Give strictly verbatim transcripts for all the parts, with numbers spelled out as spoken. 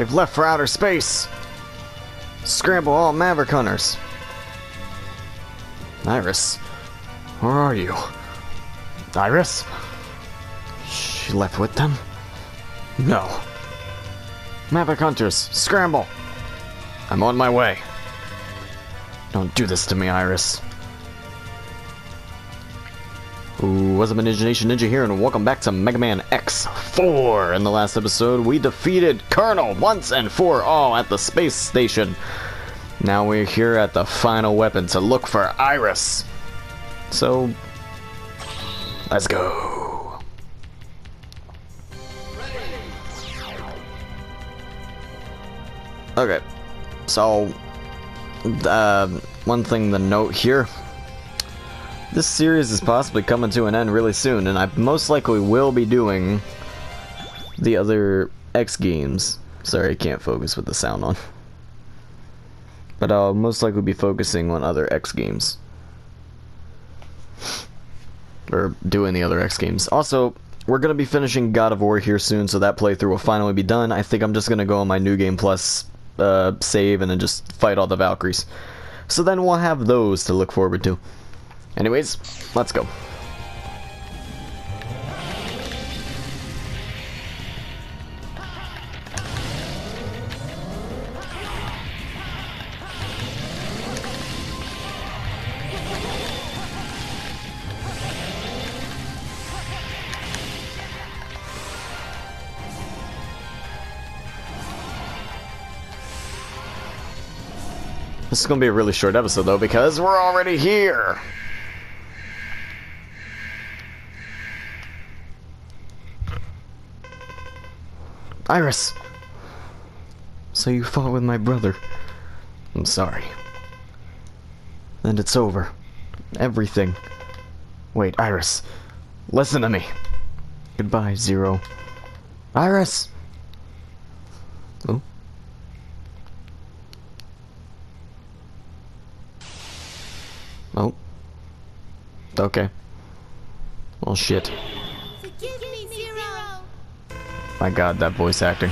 They've left for outer space! Scramble all Maverick Hunters! Iris, where are you? Iris? She left with them? No. Maverick Hunters, scramble! I'm on my way. Don't do this to me, Iris. Ooh, what's up, Ninja Nation? Ninja here, and welcome back to Megaman X four. In the last episode, we defeated Colonel once and for all at the space station. Now we're here at the final weapon to look for Iris. So, let's go. Okay, so, uh, one thing to note here. This series is possibly coming to an end really soon, and I most likely will be doing the other X games. Sorry, I can't focus with the sound on. But I'll most likely be focusing on other X games. Or doing the other X games. Also, we're going to be finishing God of War here soon, so that playthrough will finally be done. I think I'm just going to go on my New Game Plus uh, save and then just fight all the Valkyries. So then we'll have those to look forward to. Anyways, let's go. This is going to be a really short episode though, because we're already here. Iris! So you fought with my brother. I'm sorry. And it's over. Everything. Wait, Iris. Listen to me. Goodbye, Zero. Iris! Oh. Oh. Okay. Well, shit. My god, that voice acting.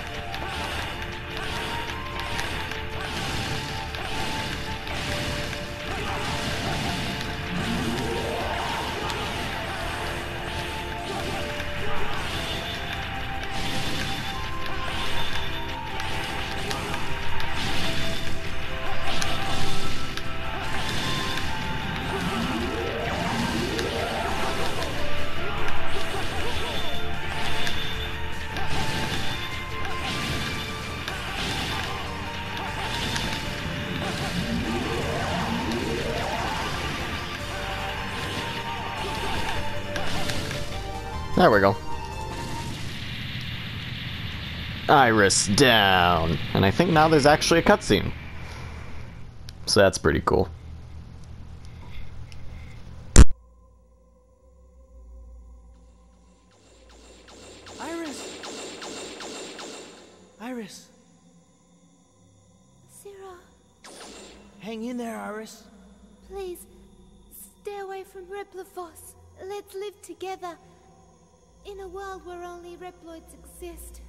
There we go. Iris down. And I think now there's actually a cutscene. So that's pretty cool. Iris! Iris! Zero. Hang in there, Iris. Please, stay away from Replifos. Let's live together. In a world where only Reploids exist.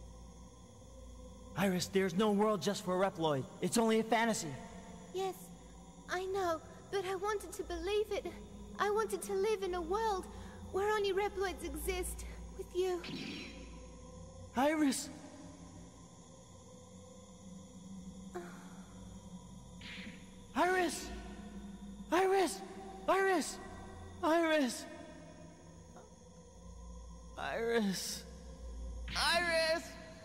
Iris, there's no world just for Reploid. It's only a fantasy. Yes, I know, but I wanted to believe it. I wanted to live in a world where only Reploids exist with you. Iris! Iris! Iris! Iris! Iris! Iris! Iris!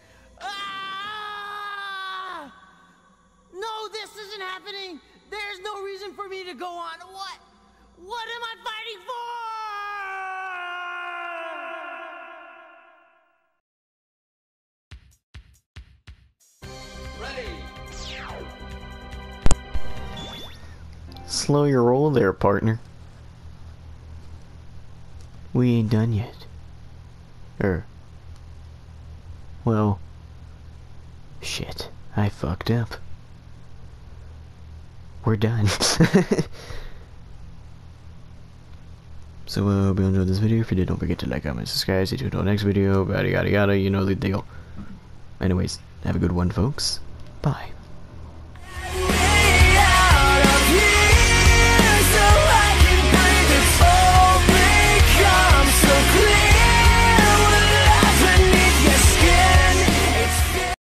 Ah! No, this isn't happening! There's no reason for me to go on. What? What am I fighting for? Ready! Slow your roll there, partner. We ain't done yet. Er. Well. Shit. I fucked up. We're done. So, uh, hope you enjoyed this video. If you did, don't forget to like, comment, subscribe. See you until the next video. Yada, yada, yada. You know the deal. Anyways, Have a good one, folks. Bye.